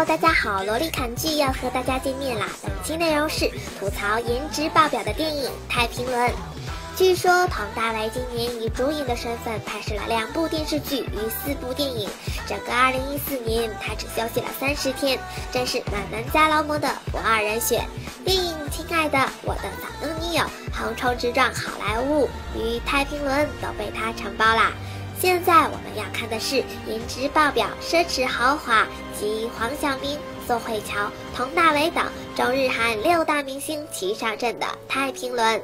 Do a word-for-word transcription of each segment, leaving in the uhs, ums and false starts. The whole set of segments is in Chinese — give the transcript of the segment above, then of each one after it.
Hello， 大家好，萝莉砍剧要和大家见面啦。本期内容是吐槽颜值爆表的电影《太平轮》。据说佟大为今年以主演的身份拍摄了两部电视剧与四部电影，整个二零一四年他只休息了三十天，真是暖男加劳模的不二人选。电影《亲爱的我的早更女友》、横冲直撞好莱坞与《太平轮》都被他承包啦。现在我们要看的是颜值爆表、奢侈豪华及黄晓明、宋慧乔、佟大为等中日韩六大明星齐上阵的《太平轮》。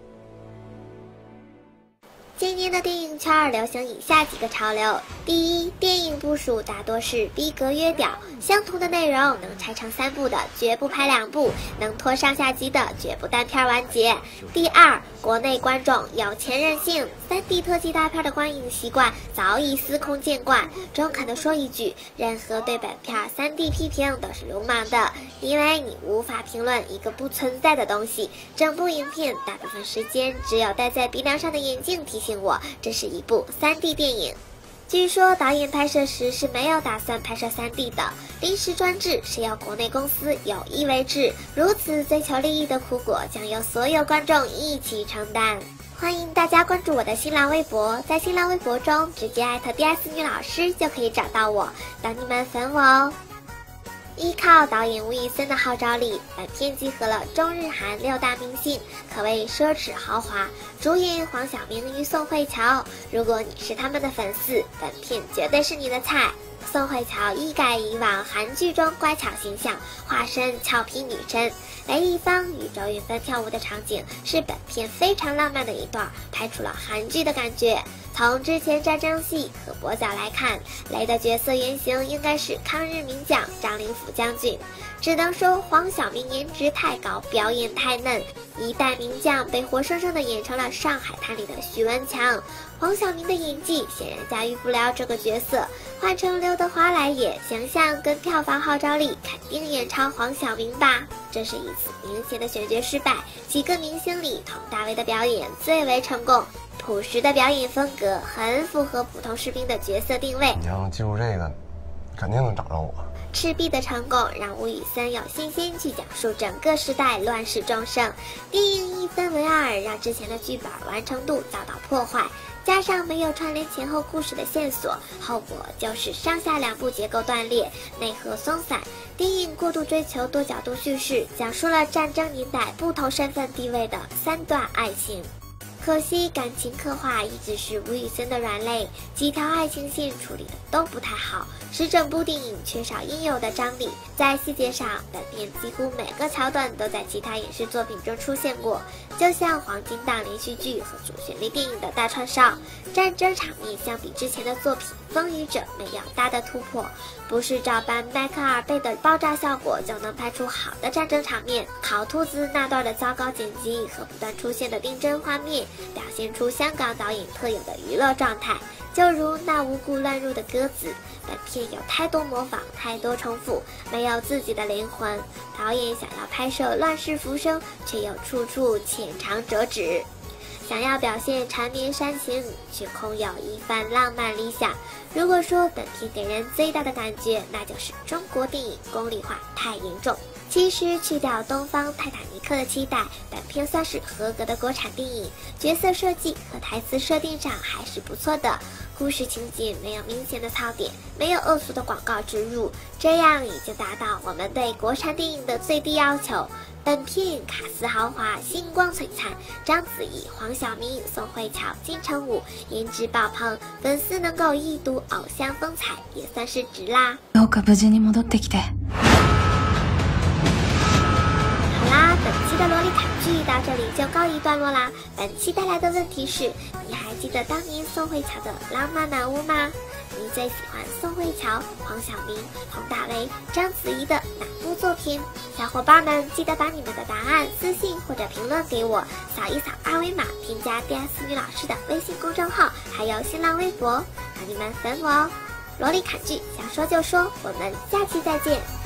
今年的电影圈流行以下几个潮流：第一，电影部署大多是逼格约屌，相同的内容能拆成三部的绝不拍两部，能拖上下集的绝不单片完结。第二，国内观众有钱任性， 三 D 特技大片的观影习惯早已司空见惯。中肯的说一句，任何对本片 三 D 批评都是鲁莽的，因为你无法评论一个不存在的东西。整部影片大部分时间只有戴在鼻梁上的眼镜提醒我，这是一部 三 D 电影。据说导演拍摄时是没有打算拍摄 三 D 的，临时专制是由国内公司有意为之，如此追求利益的苦果将由所有观众一起承担。欢迎大家关注我的新浪微博，在新浪微博中直接艾特 D S 女老师就可以找到我，等你们粉我哦。依靠导演吴宇森的号召力，本片集合了中日韩六大明星，可谓奢侈豪华。主演黄晓明与宋慧乔，如果你是他们的粉丝，本片绝对是你的菜。宋慧乔一改以往韩剧中乖巧形象，化身俏皮女神。雷一芳与周云芬跳舞的场景是本片非常浪漫的一段，拍出了韩剧的感觉。从之前战争戏和跛脚来看，雷的角色原型应该是抗日名将张灵甫将军。只能说黄晓明颜值太高，表演太嫩，一代名将被活生生的演成了《上海滩》里的徐文强。黄晓明的演技显然驾驭不了这个角色，换成刘德华来演，形象跟票房号召力肯定远超黄晓明吧。这是一次明显的选角失败，几个明星里佟大为的表演最为成功，朴实的表演风格很符合普通士兵的角色定位。 你要记住这个，肯定能找着我。 赤壁的成功让吴宇森有信心去讲述整个时代乱世众生，电影一分为二，让之前的剧本完成度遭到破坏，加上没有串联前后故事的线索，后果就是上下两部结构断裂，内核松散。电影过度追求多角度叙事，讲述了战争年代不同身份地位的三段爱情。可惜感情刻画一直是吴宇森的软肋，几条爱情线处理的都不太好，使整部电影缺少应有的张力。在细节上，本片几乎每个桥段都在其他影视作品中出现过，就像黄金档连续剧和主旋律电影的大串烧。战争场面相比之前的作品《风雨者》没有大的突破，不是照搬迈克尔贝的爆炸效果就能拍出好的战争场面。烤兔子那段的糟糕剪辑和不断出现的定帧画面，表现出香港导演特有的娱乐状态，就如那无故乱入的鸽子。本片有太多模仿，太多重复，没有自己的灵魂。导演想要拍摄乱世浮生，却又处处浅尝辄止。想要表现缠绵煽情，却空有一番浪漫理想。如果说本片给人最大的感觉，那就是中国电影功利化太严重。其实去掉东方泰坦尼克的期待，本片算是合格的国产电影，角色设计和台词设定上还是不错的，故事情节没有明显的槽点，没有恶俗的广告植入，这样已经达到我们对国产电影的最低要求。本片卡斯豪华，星光璀璨，章子怡、黄晓明、宋慧乔、金城武颜值爆棚，粉丝能够一睹偶像风采也算是值啦。 どうか無事に戻ってきて。 好啦，本期的萝莉砍剧到这里就告一段落啦。本期带来的问题是，你还记得当年宋慧乔的浪漫满屋吗？你最喜欢宋慧乔、黄晓明、佟大为、章子怡的哪部作品？小伙伴们记得把你们的答案私信或者评论给我，扫一扫二维码添加 D S 女老师的微信公众号，还有新浪微博，让你们粉我哦。萝莉砍剧想说就说，我们下期再见。